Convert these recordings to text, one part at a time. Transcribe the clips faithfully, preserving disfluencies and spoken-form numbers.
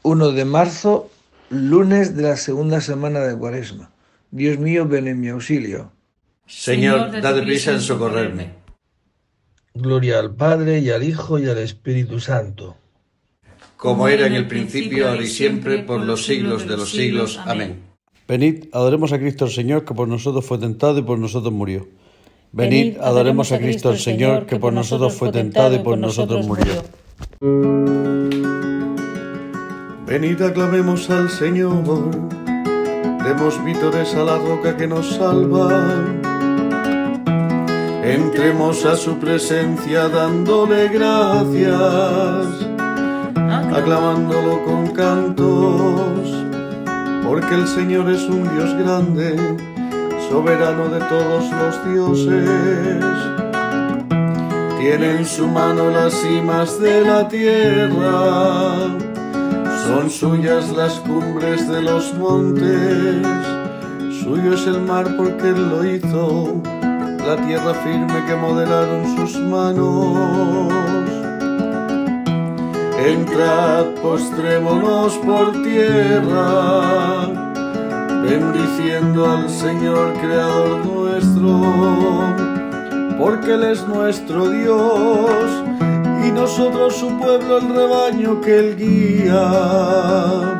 uno de marzo, lunes de la segunda semana de Cuaresma. Dios mío, ven en mi auxilio. Señor, date prisa en socorrerme. Gloria al Padre, y al Hijo, y al Espíritu Santo. Como era en el principio, ahora y siempre, por los siglos de los siglos. Amén. Venid, adoremos a Cristo el Señor, que por nosotros fue tentado y por nosotros murió. Venid, adoremos a Cristo el Señor, que por nosotros fue tentado y por nosotros murió. Venid, aclamemos al Señor, demos vítores a la roca que nos salva. Entremos a su presencia dándole gracias, aclamándolo con cantos, porque el Señor es un Dios grande, soberano de todos los dioses. Tiene en su mano las cimas de la tierra, son suyas las cumbres de los montes, suyo es el mar porque Él lo hizo, la tierra firme que modelaron sus manos. Entrad, postrémonos por tierra, bendiciendo al Señor Creador nuestro, porque Él es nuestro Dios, y nosotros su pueblo, el rebaño que Él guía.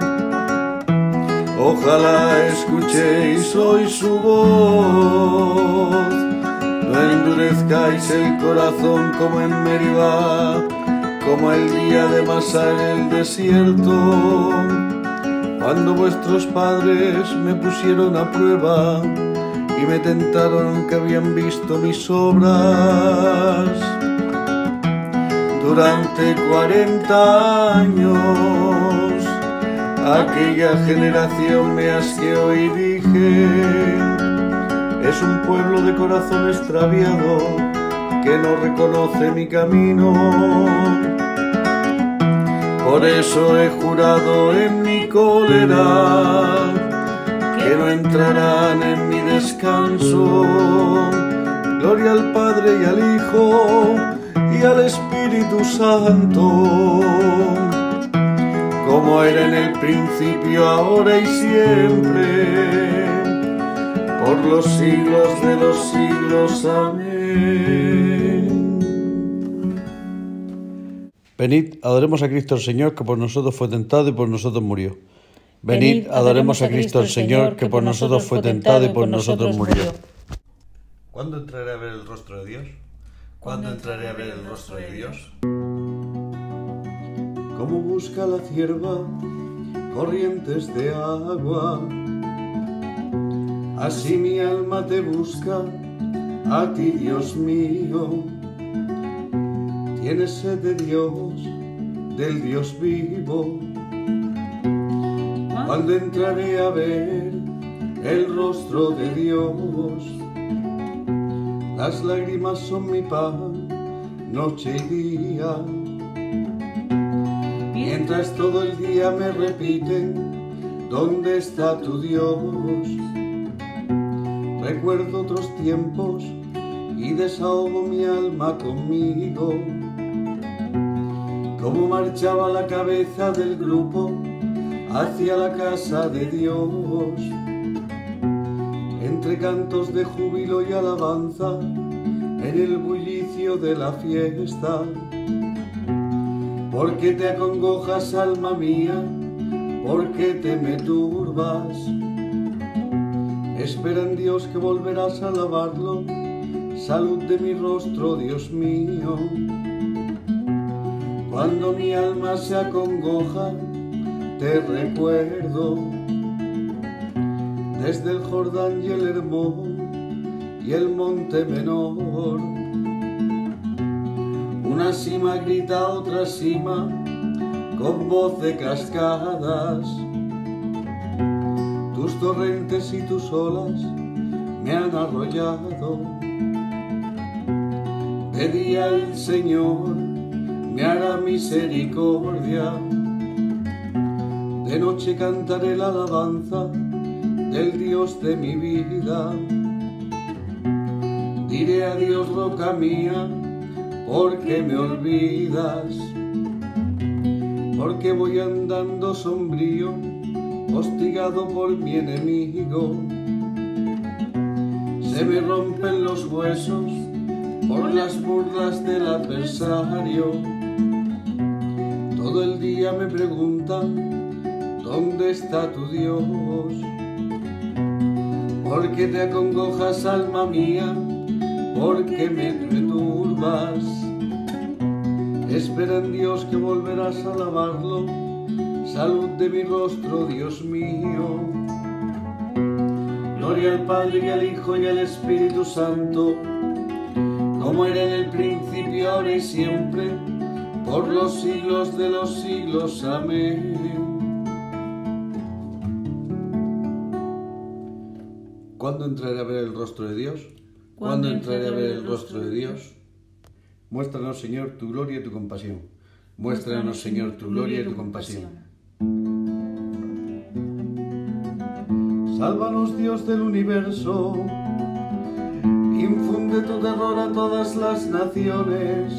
Ojalá escuchéis hoy su voz, no endurezcáis el corazón como en Meribá, como el día de Masá en el desierto, cuando vuestros padres me pusieron a prueba y me tentaron aunque habían visto mis obras. Durante cuarenta años aquella generación me asqueó y dije: es un pueblo de corazón extraviado que no reconoce mi camino. Por eso he jurado en mi cólera que no entrarán en mi descanso. Gloria al Padre y al Hijo y al Espíritu Santo, como era en el principio, ahora y siempre, por los siglos de los siglos. Amén. Venid, adoremos a Cristo el Señor, que por nosotros fue tentado y por nosotros murió. Venid, adoremos a Cristo el Señor, que por nosotros fue tentado y por nosotros murió. ¿Cuándo entraré a ver el rostro de Dios? ¿Cuándo entraré a ver el rostro de Dios? Como busca la cierva corrientes de agua, así mi alma te busca, a ti, Dios mío. Tienes sed de Dios, del Dios vivo. Cuando entraré a ver el rostro de Dios, las lágrimas son mi pan, noche y día. Mientras todo el día me repiten: ¿dónde está tu Dios? Recuerdo otros tiempos y desahogo mi alma conmigo. Cómo marchaba la cabeza del grupo hacia la casa de Dios, entre cantos de júbilo y alabanza, en el bullicio de la fiesta. ¿Por qué te acongojas, alma mía? ¿Por qué te me turbas? Espera en Dios que volverás a alabarlo, salud de mi rostro, Dios mío. Cuando mi alma se acongoja, te recuerdo, desde el Jordán y el Hermón y el monte menor. Una cima grita a otra cima con voz de cascadas. Tus torrentes y tus olas me han arrollado. De día el Señor me hará misericordia, de noche cantaré la alabanza del Dios de mi vida. Diré a Dios, roca mía, ¿por qué me olvidas? porque voy andando sombrío, hostigado por mi enemigo. Se me rompen los huesos por las burlas del adversario. Todo el día me preguntan, ¿dónde está tu Dios? ¿Por qué te acongojas, alma mía? ¿Por qué me perturbas? Espera en Dios que volverás a alabarlo. Salud de mi rostro, Dios mío. Gloria al Padre y al Hijo y al Espíritu Santo, como era en el principio, ahora y siempre, por los siglos de los siglos. Amén. ¿Cuándo entraré a ver el rostro de Dios? ¿Cuándo entraré a ver el rostro de Dios? Muéstranos, Señor, tu gloria y tu compasión. Muéstranos, Señor, tu gloria y tu compasión. Sálvanos, Dios del universo. Infunde tu terror a todas las naciones.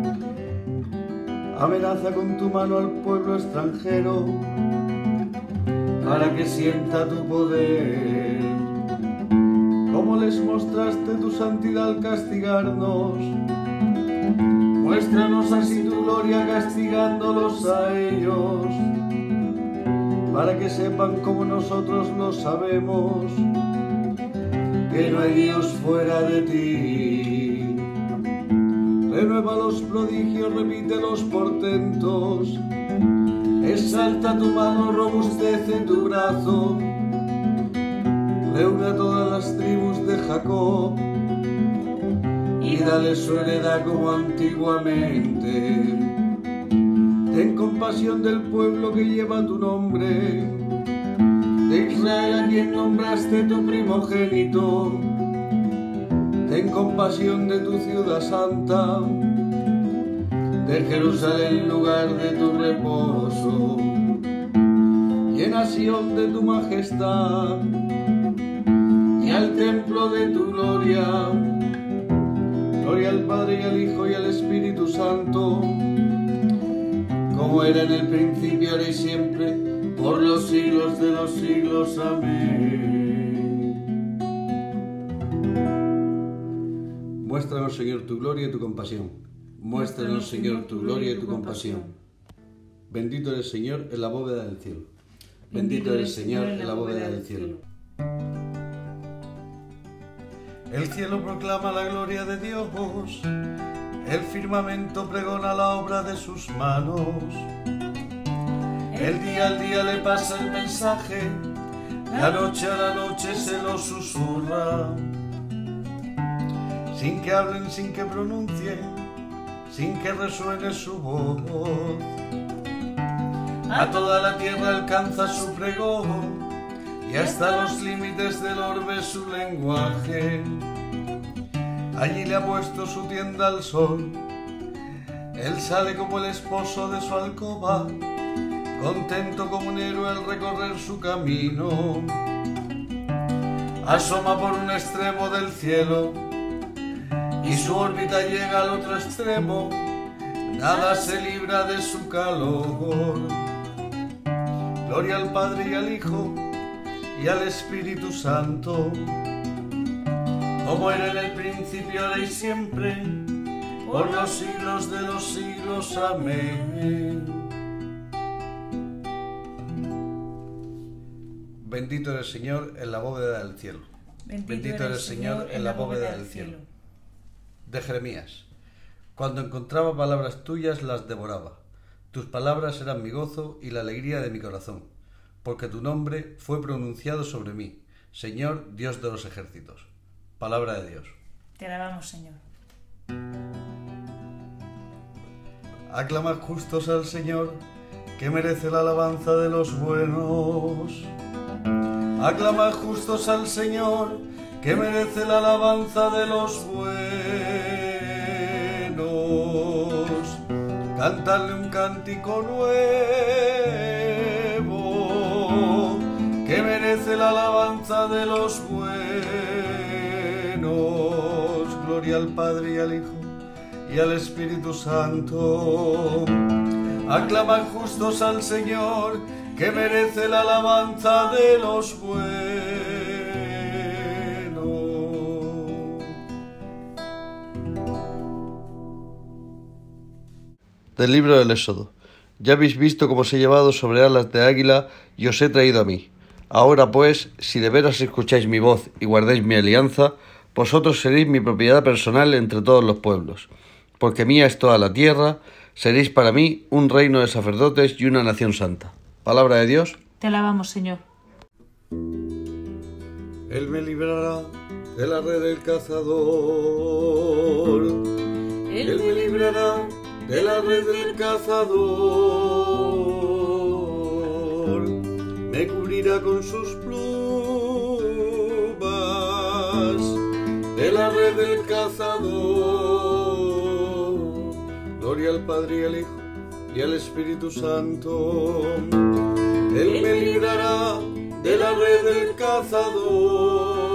Amenaza con tu mano al pueblo extranjero, para que sienta tu poder. Como les mostraste tu santidad al castigarnos, muéstranos así tu gloria castigándolos a ellos, para que sepan como nosotros lo sabemos, que no hay Dios fuera de ti. Renueva los prodigios, repite los portentos, exalta tu mano, robustece tu brazo. Reúne a todas las tribus de Jacob y dale su heredad como antiguamente. Ten compasión del pueblo que lleva tu nombre, de Israel a quien nombraste tu primogénito. Ten compasión de tu ciudad santa, de Jerusalén, lugar de tu reposo. Llena Sión de tu majestad y al templo de tu gloria. Gloria al Padre y al Hijo y al Espíritu Santo, como era en el principio, ahora y siempre, por los siglos de los siglos. Amén. Muéstranos, Señor, tu gloria y tu compasión. Muéstranos, Señor, tu gloria y tu compasión. Bendito eres, Señor, en la bóveda del cielo. Bendito eres, Señor, en la bóveda del cielo. El cielo proclama la gloria de Dios, el firmamento pregona la obra de sus manos. El día al día le pasa el mensaje, la noche a la noche se lo susurra. Sin que hablen, sin que pronuncien, sin que resuene su voz. A toda la tierra alcanza su pregón, y hasta los límites del orbe su lenguaje. Allí le ha puesto su tienda al sol, él sale como el esposo de su alcoba, contento como un héroe al recorrer su camino. Asoma por un extremo del cielo, y su órbita llega al otro extremo, nada se libra de su calor. Gloria al Padre y al Hijo y al Espíritu Santo, como era en el principio, ahora y siempre, por los siglos de los siglos. Amén. Bendito eres, Señor, en la bóveda del cielo. Bendito, Bendito eres, Señor, en la bóveda del cielo. De Jeremías. Cuando encontraba palabras tuyas, las devoraba. Tus palabras eran mi gozo y la alegría de mi corazón, porque tu nombre fue pronunciado sobre mí, Señor, Dios de los ejércitos. Palabra de Dios. Te alabamos, Señor. Aclamad justos al Señor, que merece la alabanza de los buenos. Aclamad justos al Señor, que merece la alabanza de los buenos. Cantadle un cántico nuevo, que merece la alabanza de los buenos. Gloria al Padre y al Hijo y al Espíritu Santo, Aclamad justos al Señor, que merece la alabanza de los buenos. Del libro del Éxodo. Ya habéis visto cómo os he llevado sobre alas de águila y os he traído a mí. Ahora pues, si de veras escucháis mi voz y guardáis mi alianza, vosotros seréis mi propiedad personal entre todos los pueblos. Porque mía es toda la tierra, seréis para mí un reino de sacerdotes y una nación santa. Palabra de Dios. Te alabamos, Señor. Él me librará de la red del cazador. Él me librará de la red del cazador. Me cubrirá con sus plumas de la red del cazador. Gloria al Padre y al Hijo y al Espíritu Santo. Él me librará de la red del cazador.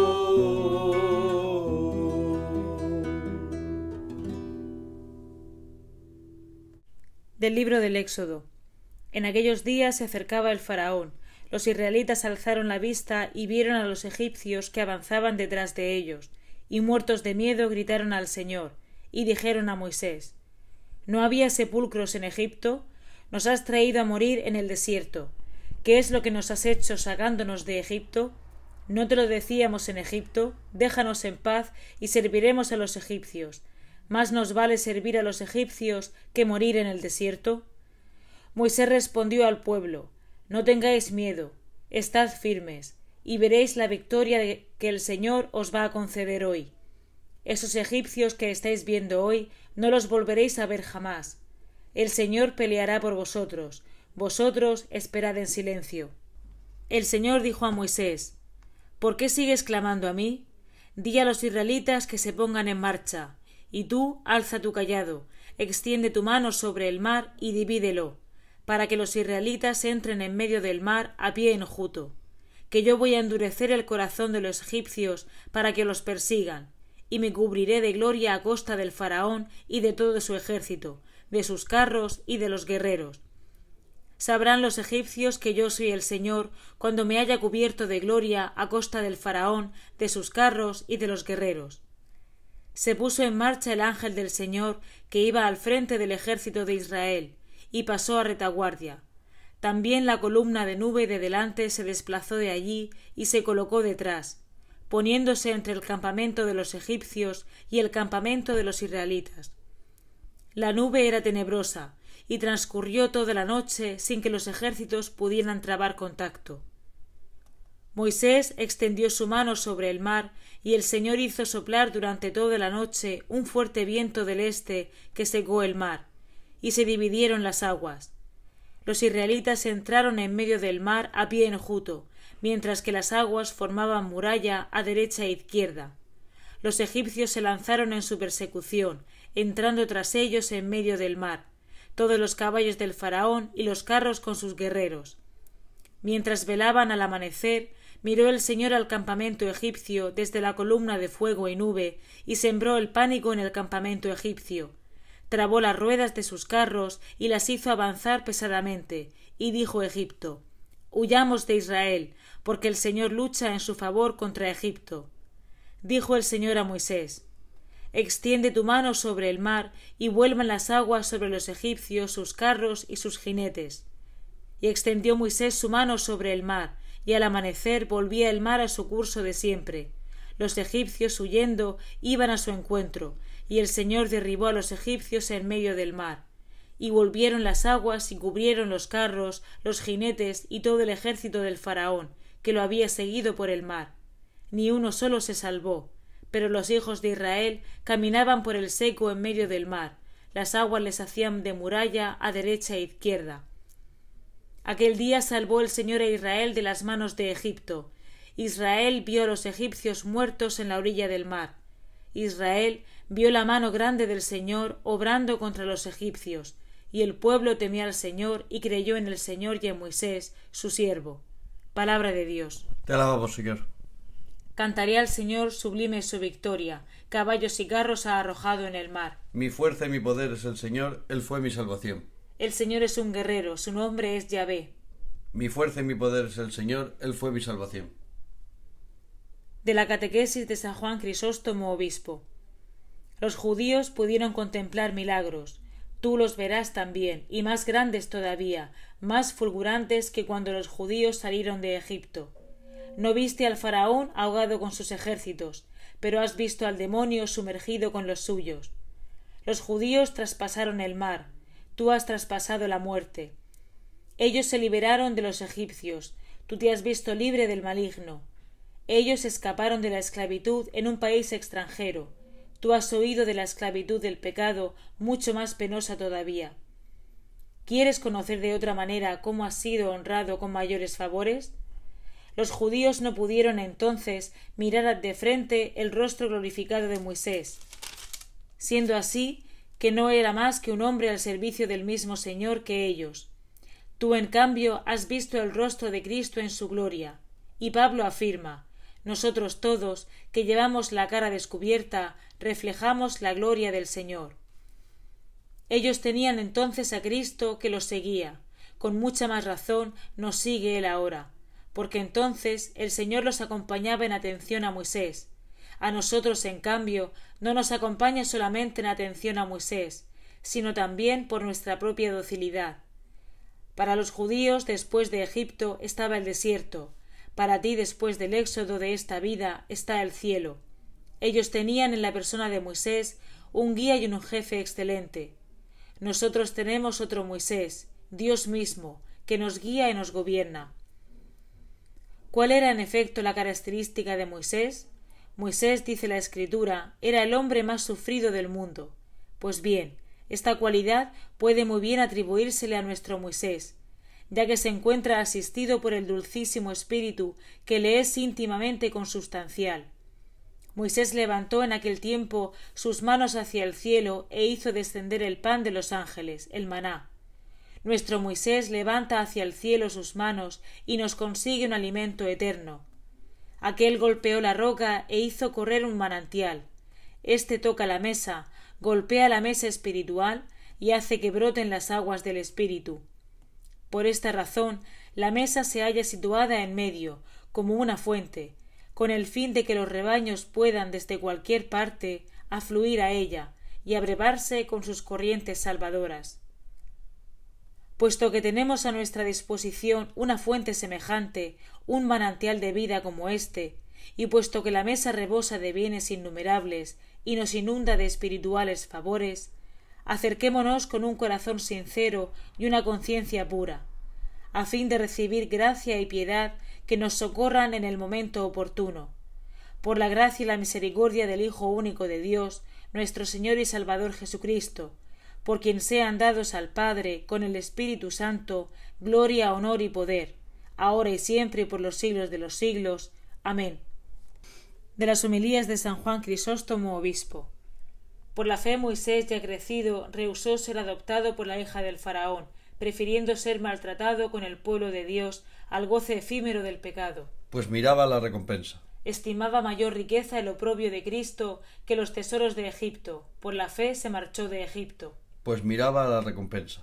Del libro del Éxodo. En aquellos días se acercaba el faraón. Los israelitas alzaron la vista y vieron a los egipcios que avanzaban detrás de ellos, y muertos de miedo gritaron al Señor, y dijeron a Moisés: ¿No había sepulcros en Egipto? Nos has traído a morir en el desierto. ¿Qué es lo que nos has hecho sacándonos de Egipto? ¿No te lo decíamos en Egipto? Déjanos en paz y serviremos a los egipcios. ¿Más nos vale servir a los egipcios que morir en el desierto? Moisés respondió al pueblo: No tengáis miedo, estad firmes, y veréis la victoria que el Señor os va a conceder hoy. Esos egipcios que estáis viendo hoy no los volveréis a ver jamás. El Señor peleará por vosotros, vosotros esperad en silencio. El Señor dijo a Moisés: ¿Por qué sigues clamando a mí? Di a los israelitas que se pongan en marcha. Y tú alza tu cayado, extiende tu mano sobre el mar y divídelo, para que los israelitas entren en medio del mar a pie enjuto, que yo voy a endurecer el corazón de los egipcios para que los persigan, y me cubriré de gloria a costa del faraón y de todo su ejército, de sus carros y de los guerreros. Sabrán los egipcios que yo soy el Señor cuando me haya cubierto de gloria a costa del faraón, de sus carros y de los guerreros. Se puso en marcha el ángel del Señor que iba al frente del ejército de Israel, y pasó a retaguardia. También la columna de nube de delante se desplazó de allí y se colocó detrás, poniéndose entre el campamento de los egipcios y el campamento de los israelitas. La nube era tenebrosa, y transcurrió toda la noche sin que los ejércitos pudieran trabar contacto. Moisés extendió su mano sobre el mar, y el Señor hizo soplar durante toda la noche un fuerte viento del este que secó el mar, y se dividieron las aguas. Los israelitas entraron en medio del mar a pie enjuto, mientras que las aguas formaban muralla a derecha e izquierda. Los egipcios se lanzaron en su persecución, entrando tras ellos en medio del mar, todos los caballos del faraón y los carros con sus guerreros. Mientras velaban al amanecer, miró el Señor al campamento egipcio desde la columna de fuego y nube, y sembró el pánico en el campamento egipcio. Trabó las ruedas de sus carros y las hizo avanzar pesadamente, y dijo Egipto: Huyamos de Israel, porque el Señor lucha en su favor contra Egipto. Dijo el Señor a Moisés: Extiende tu mano sobre el mar, y vuelvan las aguas sobre los egipcios, sus carros y sus jinetes. Y extendió Moisés su mano sobre el mar, y al amanecer volvía el mar a su curso de siempre. Los egipcios, huyendo, iban a su encuentro, y el Señor derribó a los egipcios en medio del mar. Y volvieron las aguas y cubrieron los carros, los jinetes y todo el ejército del faraón, que lo había seguido por el mar. Ni uno solo se salvó, pero los hijos de Israel caminaban por el seco en medio del mar. Las aguas les hacían de muralla a derecha e izquierda. Aquel día salvó el Señor a Israel de las manos de Egipto. Israel vio a los egipcios muertos en la orilla del mar. Israel vio la mano grande del Señor obrando contra los egipcios, y el pueblo temía al Señor y creyó en el Señor y en Moisés, su siervo. Palabra de Dios. Te alabamos, Señor. Cantaré al Señor sublime su victoria. Caballos y carros ha arrojado en el mar. Mi fuerza y mi poder es el Señor, Él fue mi salvación. El Señor es un guerrero, su nombre es Yahvé. Mi fuerza y mi poder es el Señor, Él fue mi salvación. De la catequesis de San Juan Crisóstomo, obispo. Los judíos pudieron contemplar milagros. Tú los verás también, y más grandes todavía, más fulgurantes que cuando los judíos salieron de Egipto. No viste al faraón ahogado con sus ejércitos, pero has visto al demonio sumergido con los suyos. Los judíos traspasaron el mar, tú has traspasado la muerte. Ellos se liberaron de los egipcios, tú te has visto libre del maligno. Ellos escaparon de la esclavitud en un país extranjero, tú has huido de la esclavitud del pecado, mucho más penosa todavía. ¿Quieres conocer de otra manera cómo has sido honrado con mayores favores? Los judíos no pudieron entonces mirar de frente el rostro glorificado de Moisés, siendo así que no era más que un hombre al servicio del mismo Señor que ellos. Tú, en cambio, has visto el rostro de Cristo en su gloria. Y Pablo afirma: nosotros todos, que llevamos la cara descubierta, reflejamos la gloria del Señor. Ellos tenían entonces a Cristo que los seguía. Con mucha más razón nos sigue Él ahora, porque entonces el Señor los acompañaba en atención a Moisés. A nosotros, en cambio, no nos acompaña solamente en atención a Moisés, sino también por nuestra propia docilidad. Para los judíos, después de Egipto, estaba el desierto. Para ti, después del éxodo de esta vida, está el cielo. Ellos tenían en la persona de Moisés un guía y un jefe excelente. Nosotros tenemos otro Moisés, Dios mismo, que nos guía y nos gobierna. ¿Cuál era en efecto la característica de Moisés? Moisés, dice la Escritura, era el hombre más sufrido del mundo. Pues bien, esta cualidad puede muy bien atribuírsele a nuestro Moisés, ya que se encuentra asistido por el dulcísimo Espíritu que le es íntimamente consubstancial. Moisés levantó en aquel tiempo sus manos hacia el cielo e hizo descender el pan de los ángeles, el maná. Nuestro Moisés levanta hacia el cielo sus manos y nos consigue un alimento eterno. Aquel golpeó la roca e hizo correr un manantial. Este toca la mesa, golpea la mesa espiritual y hace que broten las aguas del Espíritu. Por esta razón, la mesa se halla situada en medio, como una fuente, con el fin de que los rebaños puedan desde cualquier parte afluir a ella y abrevarse con sus corrientes salvadoras. Puesto que tenemos a nuestra disposición una fuente semejante, un manantial de vida como éste, y puesto que la mesa rebosa de bienes innumerables y nos inunda de espirituales favores, acerquémonos con un corazón sincero y una conciencia pura, a fin de recibir gracia y piedad que nos socorran en el momento oportuno. Por la gracia y la misericordia del Hijo único de Dios, nuestro Señor y Salvador Jesucristo, por quien sean dados al Padre con el Espíritu Santo gloria, honor y poder, ahora y siempre y por los siglos de los siglos. Amén. De las homilías de San Juan Crisóstomo, obispo. Por la fe Moisés, ya crecido, rehusó ser adoptado por la hija del faraón, prefiriendo ser maltratado con el pueblo de Dios al goce efímero del pecado. Pues miraba la recompensa. Estimaba mayor riqueza el oprobio de Cristo que los tesoros de Egipto. Por la fe se marchó de Egipto. Pues miraba la recompensa.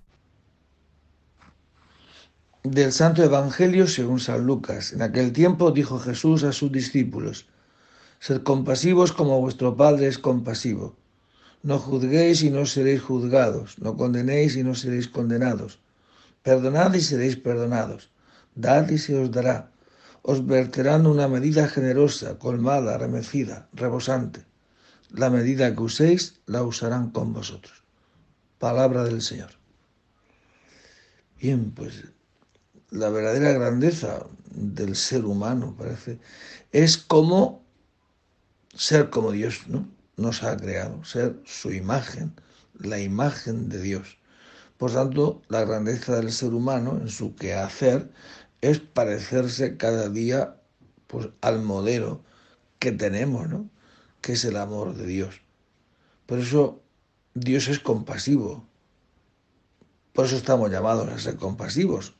Del Santo Evangelio según San Lucas. En aquel tiempo dijo Jesús a sus discípulos: Sed compasivos como vuestro Padre es compasivo. No juzguéis y no seréis juzgados. No condenéis y no seréis condenados. Perdonad y seréis perdonados. Dad y se os dará. Os verterán una medida generosa, colmada, remecida, rebosante. La medida que uséis, la usarán con vosotros. Palabra del Señor. Bien, pues la verdadera grandeza del ser humano, parece, es como ser como Dios, ¿no? Nos ha creado, ser su imagen, la imagen de Dios. Por tanto, la grandeza del ser humano en su quehacer es parecerse cada día pues, al modelo que tenemos, ¿no? Que es el amor de Dios. Por eso Dios es compasivo. Por eso estamos llamados a ser compasivos.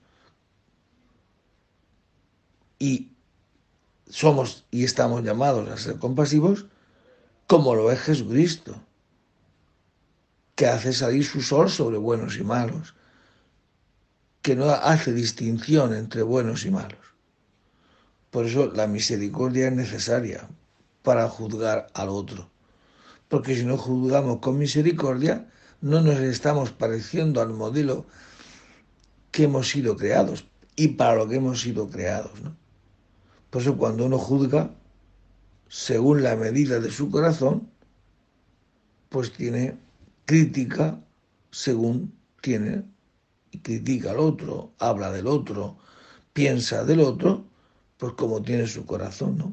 Y somos y estamos llamados a ser compasivos como lo es Jesucristo, que hace salir su sol sobre buenos y malos, que no hace distinción entre buenos y malos. Por eso la misericordia es necesaria para juzgar al otro, porque si no juzgamos con misericordia, no nos estamos pareciendo al modelo que hemos sido creados y para lo que hemos sido creados, ¿no? Por eso cuando uno juzga, según la medida de su corazón, pues tiene crítica según tiene, y critica al otro, habla del otro, piensa del otro, pues como tiene su corazón, ¿no?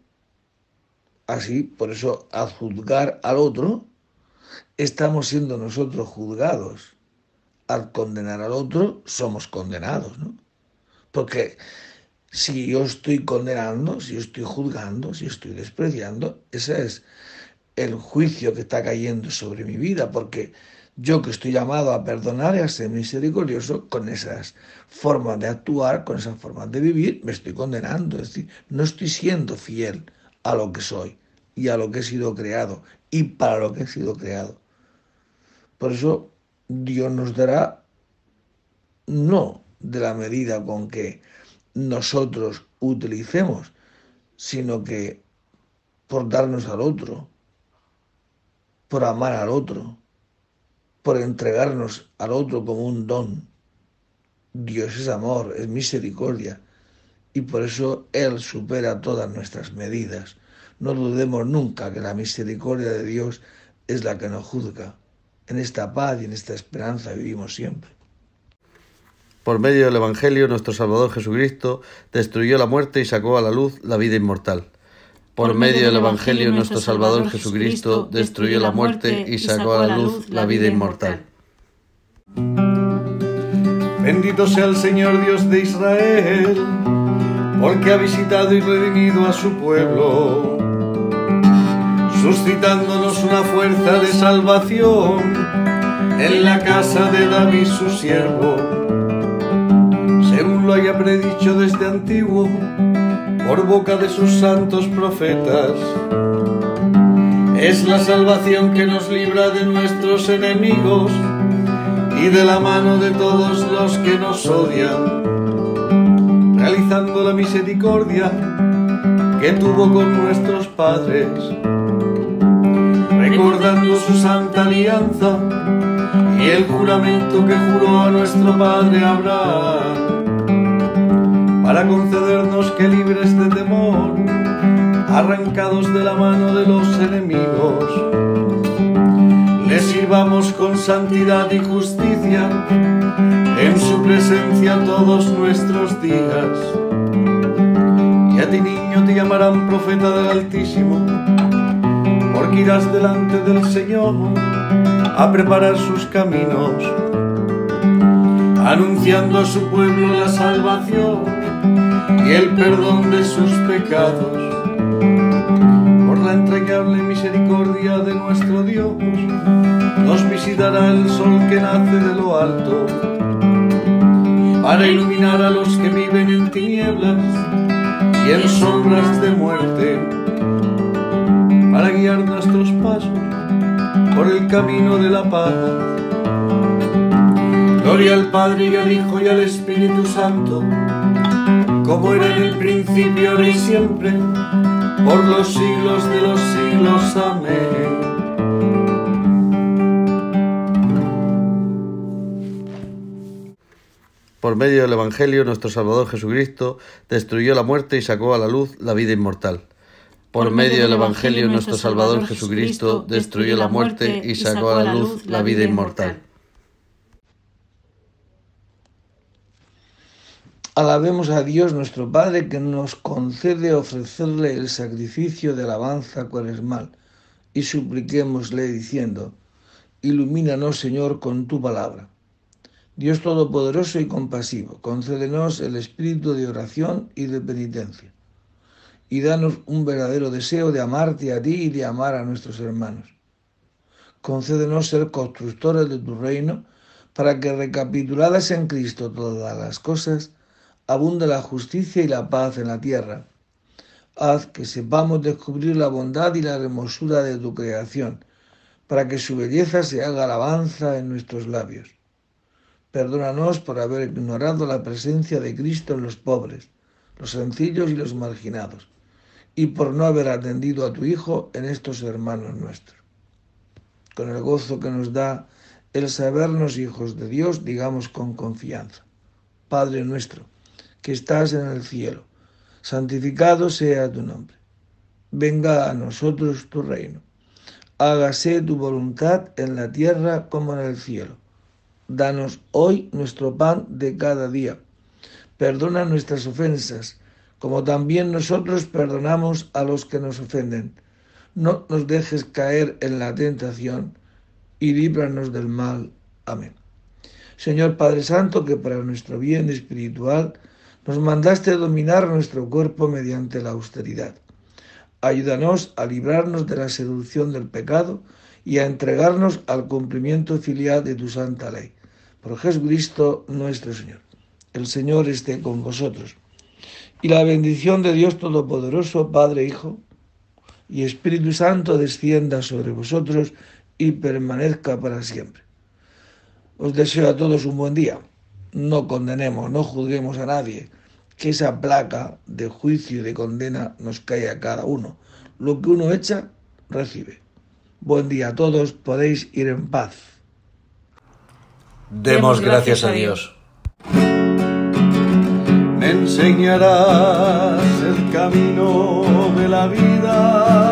Así, por eso, al juzgar al otro, estamos siendo nosotros juzgados. Al condenar al otro, somos condenados, ¿no? Porque si yo estoy condenando, si yo estoy juzgando, si yo estoy despreciando, ese es el juicio que está cayendo sobre mi vida, porque yo que estoy llamado a perdonar y a ser misericordioso, con esas formas de actuar, con esas formas de vivir, me estoy condenando. Es decir, no estoy siendo fiel a lo que soy y a lo que he sido creado y para lo que he sido creado. Por eso Dios nos dará no de la medida con que nosotros utilicemos, sino que por darnos al otro, por amar al otro, por entregarnos al otro como un don. Dios es amor, es misericordia, y por eso Él supera todas nuestras medidas. No dudemos nunca que la misericordia de Dios es la que nos juzga. En esta paz y en esta esperanza vivimos siempre. Por medio del Evangelio, nuestro Salvador Jesucristo destruyó la muerte y sacó a la luz la vida inmortal. Por medio del Evangelio, nuestro Salvador Jesucristo destruyó la muerte y sacó a la luz la vida inmortal. Bendito sea el Señor Dios de Israel, porque ha visitado y redimido a su pueblo, suscitándonos una fuerza de salvación en la casa de David su siervo, según lo haya predicho desde antiguo, por boca de sus santos profetas. Es la salvación que nos libra de nuestros enemigos y de la mano de todos los que nos odian, realizando la misericordia que tuvo con nuestros padres, recordando su santa alianza y el juramento que juró a nuestro padre Abraham, para concedernos que libres de temor, arrancados de la mano de los enemigos, le sirvamos con santidad y justicia en su presencia todos nuestros días. Y a ti, niño, te llamarán profeta del Altísimo, porque irás delante del Señor a preparar sus caminos, anunciando a su pueblo la salvación y el perdón de sus pecados. Por la entrañable misericordia de nuestro Dios, nos visitará el sol que nace de lo alto, para iluminar a los que viven en tinieblas y en sombras de muerte, para guiar nuestros pasos por el camino de la paz. Gloria al Padre y al Hijo y al Espíritu Santo, como era en el principio, ahora y siempre, por los siglos de los siglos. Amén. Por medio del Evangelio, nuestro Salvador Jesucristo destruyó la muerte y sacó a la luz la vida inmortal. Por medio del Evangelio, nuestro Salvador Jesucristo destruyó la muerte y sacó a la luz la vida inmortal. Alabemos a Dios nuestro Padre, que nos concede ofrecerle el sacrificio de alabanza cuaresmal, y supliquémosle diciendo: ilumínanos, Señor, con tu palabra. Dios Todopoderoso y compasivo, concédenos el espíritu de oración y de penitencia, y danos un verdadero deseo de amarte a ti y de amar a nuestros hermanos. Concédenos ser constructores de tu reino, para que, recapituladas en Cristo todas las cosas, abunde la justicia y la paz en la tierra. Haz que sepamos descubrir la bondad y la hermosura de tu creación, para que su belleza se haga alabanza en nuestros labios. Perdónanos por haber ignorado la presencia de Cristo en los pobres, los sencillos y los marginados, y por no haber atendido a tu Hijo en estos hermanos nuestros. Con el gozo que nos da el sabernos hijos de Dios, digamos con confianza: Padre nuestro, que estás en el cielo, santificado sea tu nombre. Venga a nosotros tu reino. Hágase tu voluntad en la tierra como en el cielo. Danos hoy nuestro pan de cada día. Perdona nuestras ofensas, como también nosotros perdonamos a los que nos ofenden. No nos dejes caer en la tentación y líbranos del mal. Amén. Señor Padre Santo, que para nuestro bien espiritual nos mandaste dominar nuestro cuerpo mediante la austeridad. Ayúdanos a librarnos de la seducción del pecado y a entregarnos al cumplimiento filial de tu santa ley. Por Jesucristo nuestro Señor. El Señor esté con vosotros. Y la bendición de Dios Todopoderoso, Padre, Hijo y Espíritu Santo descienda sobre vosotros y permanezca para siempre. Os deseo a todos un buen día. No condenemos, no juzguemos a nadie. Que esa placa de juicio y de condena nos caiga a cada uno. Lo que uno echa, recibe. Buen día a todos, podéis ir en paz. Demos gracias a Dios. Me enseñarás el camino de la vida.